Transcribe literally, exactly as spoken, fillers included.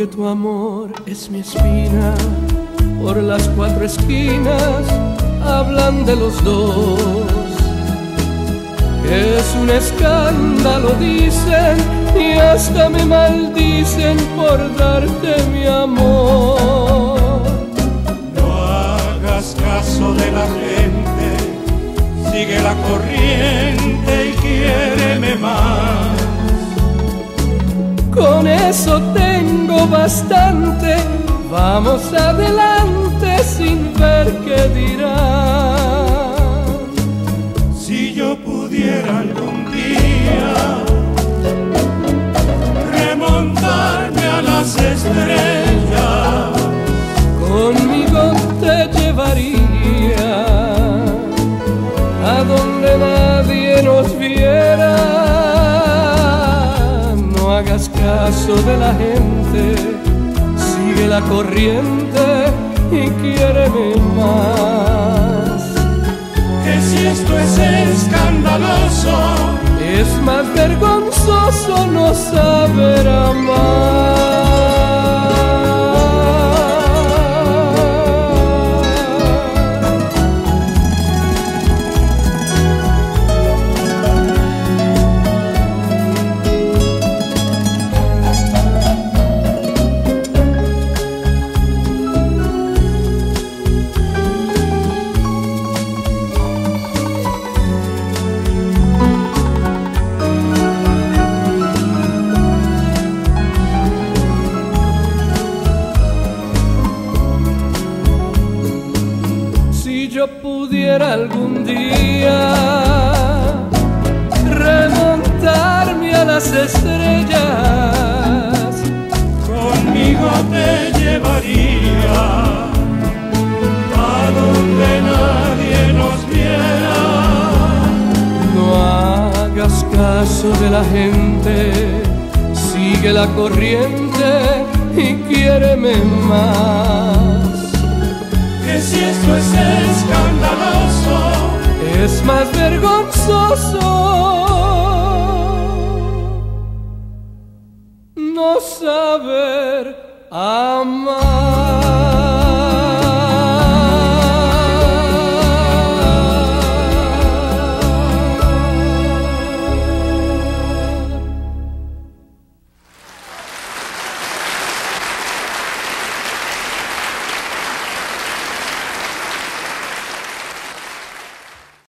porque tu amor es mi espina. Por las cuatro esquinas hablan de los dos. Es un escándalo, dicen, y hasta me maldicen por darte mi amor. No hagas caso de la gente, sigue la corriente y quiéreme más. Con eso tengo bastante, vamos adelante sin ver qué dirán. Si yo pudiera algún día remontarme a las estrellas, conmigo te llevaría a donde nadie nos viera. No hagas caso de la gente, sigue la corriente y quiéreme más. Que si esto es escandaloso, es más vergonzoso no saber amar. Si yo pudiera algún día remontarme a las estrellas, conmigo te llevaría a donde nadie nos viera. no hagas caso de la gente, sigue la corriente y quiéreme más. Que si esto es escandaloso, es más vergonzoso no saber amar.